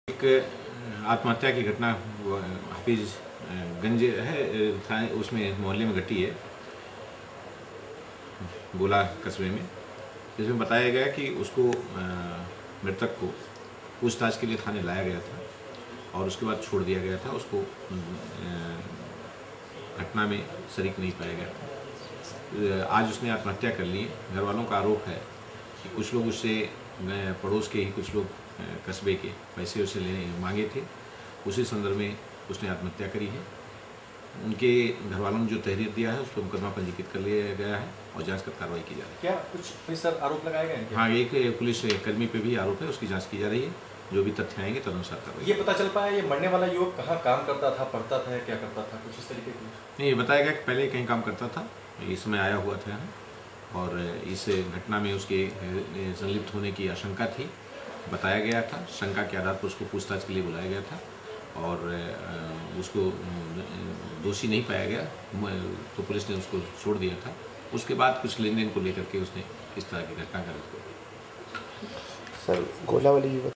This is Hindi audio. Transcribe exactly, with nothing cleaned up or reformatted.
एक आत्महत्या की घटना हाफिज गंज है थाने उसमें मोहल्ले में घटी है, गोला कस्बे में, जिसमें बताया गया कि उसको मृतक को पूछताछ के लिए थाने लाया गया था और उसके बाद छोड़ दिया गया था। उसको घटना में शरीक नहीं पाया गया। आज उसने आत्महत्या कर ली। घर वालों का आरोप है कि कुछ लोग उससे पड़ोस के ही कुछ लोग कस्बे के पैसे उसे लेने मांगे थे, उसी संदर्भ में उसने आत्महत्या करी है। उनके घर वालों ने जो तहरीर दिया है उस पर मुकदमा पंजीकृत कर लिया गया है और जांच कर कार्रवाई की जा रही है। क्या कुछ सर आरोप लगाए गए हैं? हाँ, एक पुलिस कर्मी पे भी आरोप है, उसकी जांच की जा रही है। जो भी तथ्य आएंगे तदनुसार कार्रवाई। ये पता चल पाया ये मरने वाला युवक कहाँ काम करता था, पढ़ता था, क्या करता था, कुछ इस तरीके की? नहीं, ये बताया गया कि पहले कहीं काम करता था, इसमें आया हुआ था और इस घटना में उसके संलिप्त होने की आशंका थी, बताया गया था। शंका के आधार पर उसको पूछताछ के लिए बुलाया गया था और उसको दोषी नहीं पाया गया तो पुलिस ने उसको छोड़ दिया था। उसके बाद कुछ लेन देन को लेकर के उसने इस तरह की घटना कर। सर गोला वाली युवक